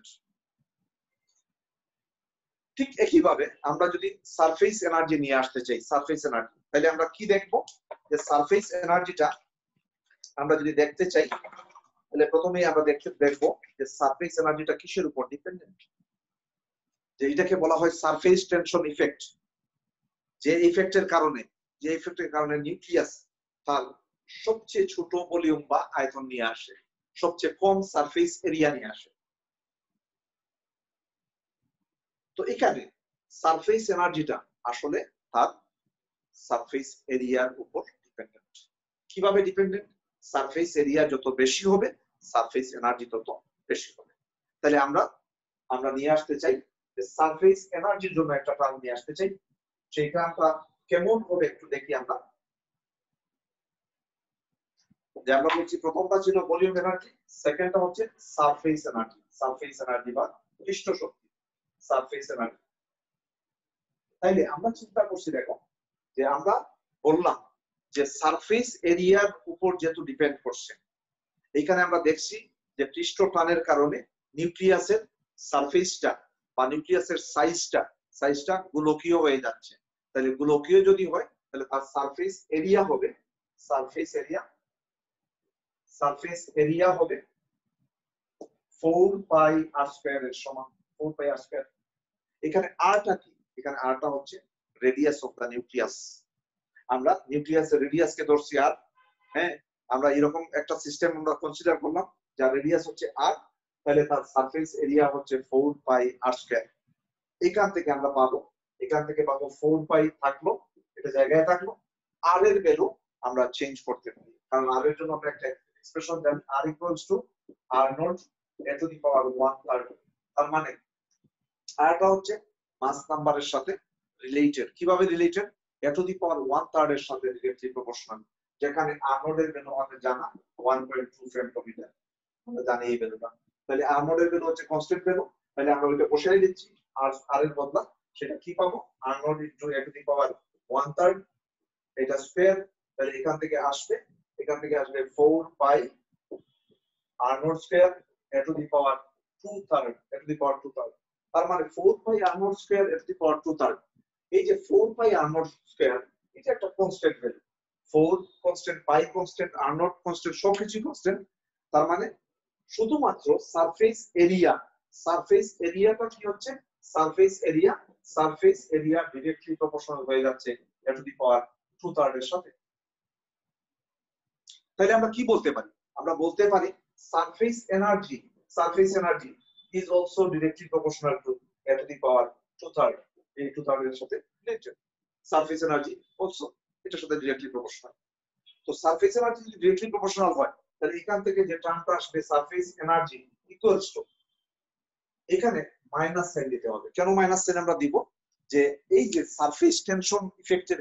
ঠিক একইভাবে আমরা যদি সারফেস এনার্জি নিয়ে আসতে চাই, সারফেস এনার্জি, তাহলে আমরা কি দেখবো, যে সারফেস এনার্জিটা আমরা যদি দেখতে চাই, তাহলে প্রথমেই আমরা দেখবো যে সারফেস এনার্জিটা কিসের উপর ডিপেন্ডেন্ট। যে এটাকে বলা হয় সারফেস টেনশন ইফেক্ট। যে ইফেক্টের কারণে নিউক্লিয়াস তার সবচেয়ে ছোট ভলিউম বা আয়তন নিয়ে আসে, সবচেয়ে কম সারফেস এরিয়া নিয়ে আসে। তো এখানে সারফেস এনার্জিটা আসলে তার সারফেস এরিয়ার উপর ডিপেন্ডেন্ট। কিভাবে ডিপেন্ডেন্ট? সারফেস এরিয়া যত বেশি হবে সারফেস এনার্জি তত বেশি হবে। তাহলে আমরা নিয়ে আসতে চাই যে সারফেস এনার্জির জন্য একটা টার্ম নিয়ে আসতে চাই। সেই টার্মটা কেমন হবে একটু দেখি আমরা। যে আমরা বলছি প্রথমটা ছিল ভলিউম এনার্জি, সেকেন্ডটা হচ্ছে সারফেস এনার্জি। সারফেস এনার্জি বা পৃষ্ঠ শক্তি, সারফেস এনার্জি। তাইলে আমরা চিন্তা করছি, দেখো যে আমরা বললাম যে সারফেস এরিয়ার উপর যেহেতু ডিপেন্ড করছে, এখানে আমরা দেখছি যে পৃষ্ঠ টানের কারণে নিউক্লিয়াসের সারফেসটা বা নিউক্লিয়াসের সাইজটা গোলকীয় হয়ে যাচ্ছে। তাহলে গোলকীয় যদি হয় তাহলে তার সারফেস এরিয়া হবে 4 পাই আর স্কয়ার এর সমান। 4 পাই আর স্কয়ার। এখানে আরটা কি? এখানে আরটা হচ্ছে রেডিয়াস অফ দা নিউক্লিয়াস। আমরা নিউক্লিয়াসের রেডিয়াসকে ধরছি আর, হ্যাঁ, আমরা এরকম একটা সিস্টেম আমরা কনসিডার করলাম যার রেডিয়াস হচ্ছে আর, তাহলে তার সারফেস এরিয়া হচ্ছে 4 পাই আর স্কয়ার। এখান থেকে পাবো 4 পাই থাকলো, এটা জায়গায় থাকলো। আর এর ভ্যালু আমরা চেঞ্জ করতে পারি, কারণ আর এর জন্য আমরা একটা এক্সপ্রেশন জানি, R equals to R naught A to the power 1/3। তার মানে আরটা হচ্ছে মাস নাম্বারের সাথে রিলেটেড। কিভাবে related? A to the power 1/3 এর সাথে ডিরেক্টলি প্রপোর্শনাল। যেখানে আর নট এর ভ্যালু আমাদের জানা 1.2 ফেমটোমিটার, আমরা জানি এই ভ্যালুটা। তাহলে আর নট এর ভ্যালু হচ্ছে কনস্ট্যান্ট ভ্যালু, তাহলে আমরা ওইটা বসাই দিচ্ছি। আর এর বদলা সেটা কি পাবো? R naught into A to the power 1/3, এটা স্কয়ার। তাহলে এখান থেকে আসবে 4 pi R naught square A to the power 2/3, তার মানে 4 pi R naught square A to the power 2/3। এই যে 4 পাই আর নট স্কয়ার, এটা একটা constant value. 4 constant, pi constant, R naught constant, সবকিছু কনস্ট্যান্ট। তার মানে শুধুমাত্র সারফেস এরিয়াটা কি হচ্ছে? সারফেস এরিয়া ডিরেক্টলি প্রপোর্শনাল হয়ে যাচ্ছে এ টু দি পাওয়ার 2/3 এর সাথে। তাহলে আমরা কি বলতে পারি? আমরা বলতে পারি surface energy is also directly proportional to a to the power 2/3। এই 2/3 এর সাথে রিলেটেড সারফেস এনার্জি অলসো এটার সাথে ডিরেক্টলি প্রপোর্শনাল। তো সারফেস এনার্জি যদি ডিরেক্টলি প্রপোর্শনাল হয়, তাহলে এখান থেকে যে টার্মটা আসবে সারফেস এনার্জি ইকুয়ালস টু, এখানে মাইনাস সাইন দিতে হবে। কেন মাইনাস সাইন আমরা দিব? যে এই যে সারফেস টেনশন ইফেক্টের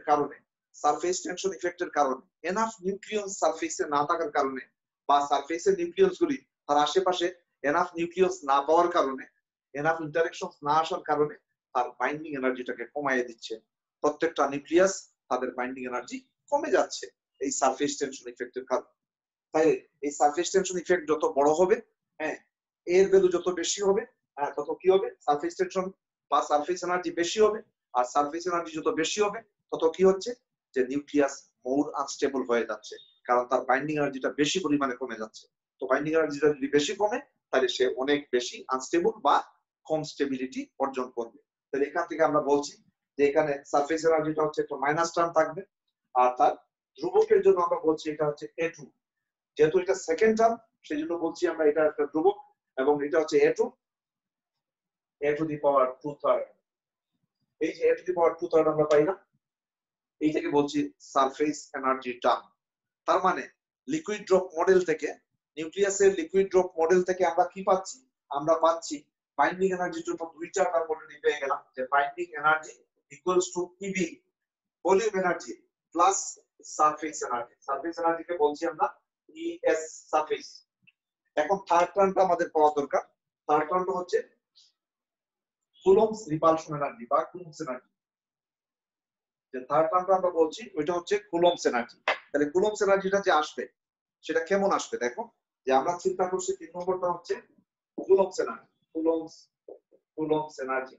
কারণে এনাফ নিউক্লিয়াস সারফেসে না থাকার কারণে, বা সারফেসের নিউক্লিয়াস গুলি তার আশেপাশে এনাফ নিউক্লিয়াস না পাওয়ার কারণে, এনাফ ইন্টারঅ্যাকশন না আসার কারণে তার বাইন্ডিং এনার্জিটাকে কমাইয়ে দিচ্ছে। প্রত্যেকটা নিউক্লিয়াস তাদের বাইন্ডিং এনার্জি কমে যাচ্ছে এই সারফেস টেনশন ইফেক্টের কারণে। তাই এই সারফেস টেনশন ইফেক্ট যত বড় হবে, হ্যাঁ, এর ভ্যালু যত বেশি হবে, তত কি হবে? সারফেস টেনশন বা সারফেস এনার্জি বেশি হবে। আর সারফেস এনার্জি যত বেশি হবে তত কি হচ্ছে? যে নিউক্লিয়াস মোর আনস্টেবল হয়ে যাচ্ছে, কারণ তার বাইন্ডিং এনার্জিটা বেশি পরিমাণে কমে যাচ্ছে। তো বাইন্ডিং এনার্জিটা যদি বেশি কমে, তাহলে সে অনেক বেশি আনস্টেবল বা কম স্টেবিলিটি অর্জন করবে। তাহলে এখান থেকে আমরা বলছি যে এখানে সারফেস এনার্জিটা হচ্ছে একটা মাইনাস টার্ম থাকবে, আর তার ধ্রুবকের জন্য আমরা বলছি এটা হচ্ছে A2। যেহেতু এটা সেকেন্ড টার্ম, সেই জন্য বলছি আমরা এটা একটা ধ্রুবক, এবং এটা হচ্ছে A2 a to the power 2/3। এই যে a to the power 2/3 আমরা পাই না, এইটাকে বলছি সারফেস এনার্জি টার্ম। তার মানে লিকুইড ড্রপ মডেল থেকে, নিউক্লিয়াসের লিকুইড ড্রপ মডেল থেকে আমরা কি পাচ্ছি? আমরা পাচ্ছি বাইন্ডিং এনার্জির জন্য দুইটা টার্ম অলরেডি পেয়ে গেলাম, যে binding energy equals to EB volume energy plus surface energy. Surface এনার্জিকে বলছি আমরা ES সারফেস। এখন থার্ড টার্মটা আমাদের পাওয়া দরকার। থার্ড টার্মটা হচ্ছে কুলম্বস রিপালশন এনার্জি বা কুলম্বস এনার্জি। যে থার্ড টার্মটা আমরা বলছি ওইটা হচ্ছে কুলম্বস এনার্জি। তাহলে কুলম্বস এনার্জিটা যে আসবে সেটা কেমন আসবে? দেখো যে আমরা চিন্তা করছি 3 নম্বরটা হচ্ছে কুলম্বস এনার্জি, কুলম্বস এনার্জি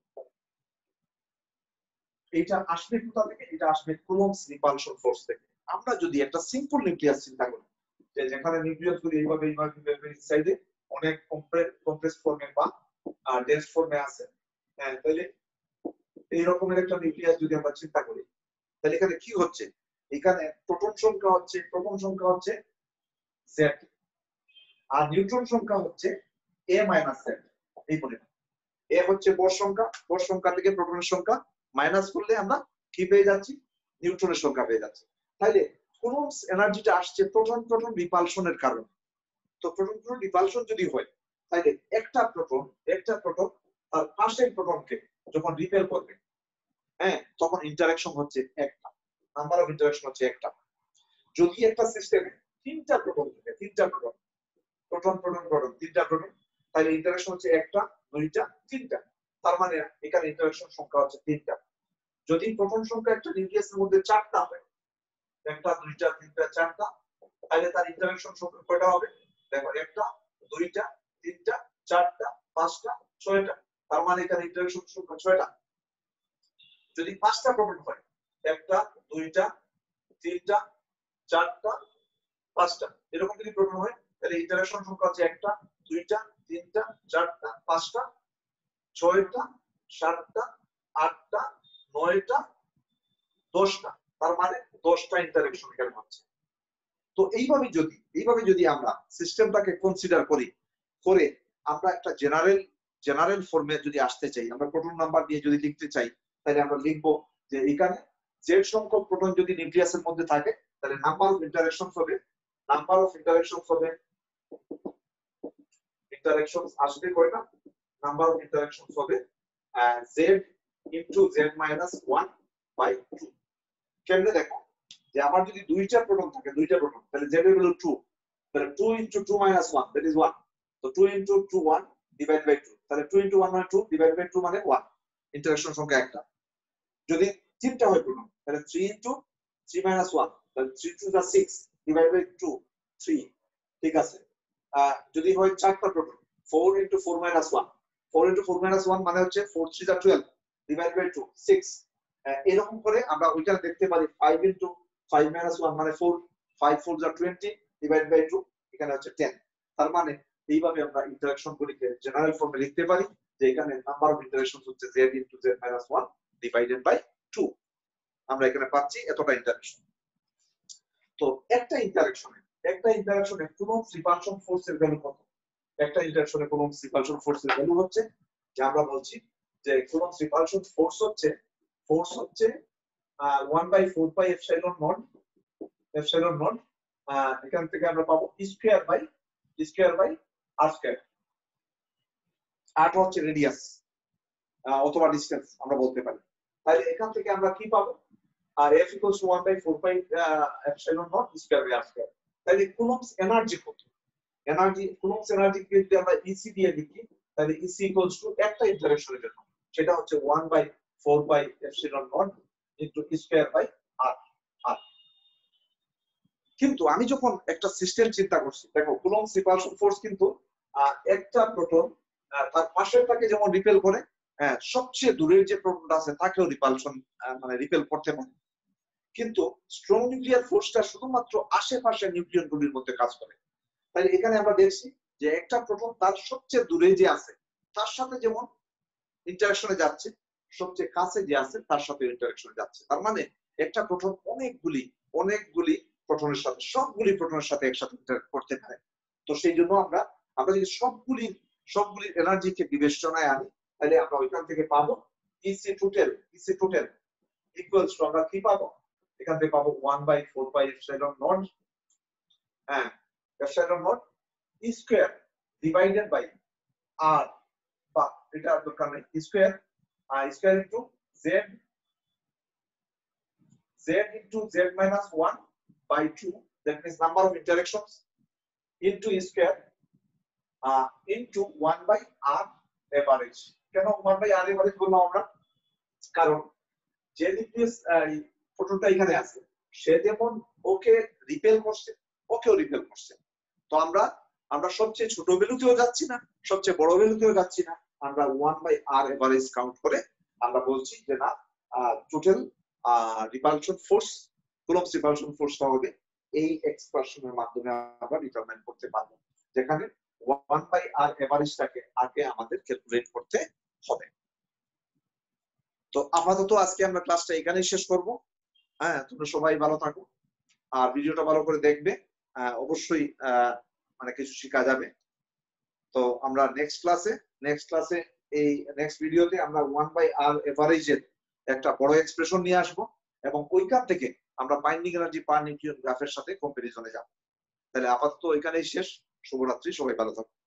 এটা আসবে কোথা থেকে? এটা আসবে কুলম্বস রিপালশন ফোর্স থেকে। আমরা যদি একটা সিম্পল নিউক্লিয়াস চিন্তা করি, যে যেখানে নিউক্লিয়াস গুলো এইভাবে সাইডে অনেক কম্প্রেস ফর্মে বা ডেন্স ফর্মে আছে, হ্যাঁ, তাহলে এই রকমের একটা নিউক্লিয়াস যদি আমরা চিন্তা করি, তাহলে এখানে কি হচ্ছে? এখানে প্রোটন সংখ্যা হচ্ছে z, আর নিউট্রন সংখ্যা হচ্ছে a মাইনাস z। এই পরিমাণ এ হচ্ছে বোর সংখ্যা থেকে প্রোটনের সংখ্যা মাইনাস করলে আমরা কি পেয়ে যাচ্ছি? নিউট্রনের সংখ্যা পেয়ে যাচ্ছি। তাহলে কুলম্বস এনার্জিটা আসছে প্রোটন রিপালশনের কারণে। তো প্রোটন রিপালশন যদি হয়, তাহলে একটা প্রোটন তার পাশের প্রোটনকে যখন রিপেল করবে, হ্যাঁ, তখন ইন্টারঅ্যাকশন হচ্ছে একটা, নাম্বার অফ ইন্টারঅ্যাকশন হচ্ছে একটা। যদি একটা সিস্টেমে তিনটা প্রোটন, তিনটা প্রোটন, তাহলে ইন্টারঅ্যাকশন হচ্ছে একটা, দুইটা, তিনটা। তার মানে এখানে ইন্টারঅ্যাকশন সংখ্যা হচ্ছে তিনটা। যদি প্রোটন সংখ্যা একটা নিউক্লিয়াসের মধ্যে চারটা হয়, একটা, দুইটা, তিনটা, চারটা, তাহলে তার ইন্টারঅ্যাকশন সংখ্যা কয়টা হবে? দেখো, একটা, দুইটা, তিনটা, চারটা, পাঁচটা, ছয়টা। তার মানে এখানে ইন্টারঅ্যাকশন সংখ্যা ছয়টা। যদি পাঁচটা প্রোটন হয়, একটা, দুইটা, তিনটা, চারটা, পাঁচটা, এরকম যদি প্রোটন হয়, তাহলে ইন্টারঅ্যাকশন সংখ্যা হচ্ছে একটা, দুইটা, তিনটা, চারটা, পাঁচটা, ছয়টা, সাতটা, আটটা, নয়টা, 10টা। তার মানে 10টা ইন্টারঅ্যাকশন এখানে হচ্ছে। তো এইভাবে যদি আমরা সিস্টেমটাকে কনসিডার করে আমরা একটা জেনারেল ফর্মে যদি আসতে চাই, আমরা প্রোটন নাম্বার দিয়ে যদি লিখতে চাই, তাহলে আমরা লিখবো যে এখানে z সংখ্যক প্রোটন যদি নিউক্লিয়াসের মধ্যে থাকে, তাহলে নাম্বার অফ ইন্টারঅ্যাকশন আসবে কয়টা? নাম্বার অফ ইন্টারঅ্যাকশন হবে z into z minus 1 by 2। কেমনে? দেখো, যে আমার যদি দুইটা প্রোটন থাকে, তাহলে z এর ভ্যালু 2, তাহলে 2 ইনটু 2 মাইনাস 1, দ্যাট ইজ 1। তো 2 ইনটু 2 1 ডিভাইড বাই 2, তাহলে 2 ইনটু 1 মানে 2 ডিভাইড বাই 2 মানে 1। ইন্টারঅ্যাকশন সংখ্যা একটা। যদি তিনটা হয় প্রোটন, তাহলে 3 ইনটু 3 মাইনাস 1, তাহলে 3 টু দা 6 ডিভাইড বাই 2 3। ঠিক আছে। যদি হয় চারটা proton, 4 into 4 minus 1, 4 into 4 minus 1 মানে হচ্ছে 4 3 দা 12 ডিভাইড বাই 2 6। এরকম করে আমরা ওইটা দেখতে পারি 5 ইনটু 5 মাইনাস 1 মানে 4, 5 4 যা 20 ডিভাইড বাই 2, এখানে হচ্ছে 10। তার মানে এইভাবে আমরা ইন্টারঅ্যাকশন গুলিকে জেনারেল ফর্মে লিখতে পারি, যে এখানে নাম্বার অফ ইন্টারঅ্যাকশন হচ্ছে z into z minus 1 divided by 2। আমরা এখানে পাচ্ছি এতটা ইন্টারঅ্যাকশন। তো একটা ইন্টারঅ্যাকশনে কুলম্বস রিপালশন ফোর্সের ভ্যালু কত? একটা ইন্টারঅ্যাকশনে কুলম্বস রিপালশন ফোর্সের ভ্যালু হচ্ছে, যে আমরা বলছি যে কুলম্বস রিপালশন ফোর্স হচ্ছে 1 বাই 4 পাই এপসাইলন নট। এখান থেকে আমরা পাবো square by R square. R হচ্ছে রেডিয়াস অথবা ডিসটেন্স আমরা বলতে পারি। তাহলে এখান থেকে আমরা কি পাবো? আর f equals to 1 by 4 pi epsilon naught square by R square. তাহলে কুলম্বস এনার্জি কত? কুলম্বস এনার্জি যদি আমরা EC দিয়ে লিখি, তাহলে EC ইকুয়ালস টু একটা ইন্টারঅ্যাকশনের জন্য সেটা হচ্ছে 1 by 4 pi epsilon naught into square by R. কিন্তু আমি যখন একটা সিস্টেম চিন্তা করছি, দেখো কুলম্বস রিপালশন ফোর্স কিন্তু একটা প্রোটন তার পাশেরটাকে যেমন রিপেল করে, সবচেয়ে দূরের যে প্রোটনটা আছে তাকেও রিপালশন মানে রিপেল করতে পারে। কিন্তু স্ট্রং নিউক্লিয়ার ফোর্সটা শুধুমাত্র আশেপাশের নিউক্লিয়ন গুলির মধ্যে কাজ করে। তাই এখানে আমরা দেখছি যে একটা প্রোটন তার সবচেয়ে দূরে যে আছে তার সাথে যেমন ইন্টারঅ্যাকশনে যাচ্ছে, সবচেয়ে কাছে যে আছে তার সাথে ইন্টারঅ্যাকশনে যাচ্ছে। তার মানে একটা প্রোটন অনেকগুলি প্রোটনের সাথে, সবগুলি প্রোটনের সাথে একসাথে ইন্টারঅ্যাক্ট করতে পারে। তো সেই জন্য আমরা যদি সবগুলির এনার্জিকে বিবেচনায় আনি, তাহলে আমরা ওইখান থেকে পাবো EC টোটাল ইকুয়ালস টু, আমরা কি পাবো? এখান থেকে পাবো 1 by 4 pi epsilon naught, epsilon naught square divided by R, বা এটা দরকার নেই, square into z into z minus 1 by 2, that means number of interactions, into square into 1 by r average. কেন 1 by r average বললাম আমরা? কারণ যে nucleus প্রোটনটা এখানে আছে, সে যেমন ওকে রিপেল করছে, ওকেও রিপেল করছে। তো আমরা আমরা সবচেয়ে ছোট ভ্যালুতেও যাচ্ছি না, সবচেয়ে বড় ভ্যালুতেও যাচ্ছি না, আমরা 1/r এভারেজ কাউন্ট করে আমরা বলছি যে না total repulsion force, Coulomb's repulsion force হবে এই এক্সপ্রেশনের মাধ্যমে আমরা ডিটারমাইন করতে পারবো, যেখানে 1/r এভারেজটাকে আগে আমাদের ক্যালকুলেট করতে হবে। তো আপাতত আজকে আমরা ক্লাসটা এখানেই শেষ করব। হ্যাঁ, তোমরা সবাই ভালো থাকো আর ভিডিওটা ভালো করে দেখবে, অবশ্যই মানে কিছু শেখা যাবে। তো আমরা নেক্সট ক্লাসে এই নেক্সট ভিডিওতে আমরা 1/r এভারেজের একটা বড় এক্সপ্রেশন নিয়ে আসবো এবং ওইখান থেকে আমরা বাইন্ডিং এনার্জি পার নিউটন গ্রাফের সাথে কম্পারিজনে যাব। তাহলে আপাতত এখানেই শেষ। শুভরাত্রি, সবাই ভালো থাকো।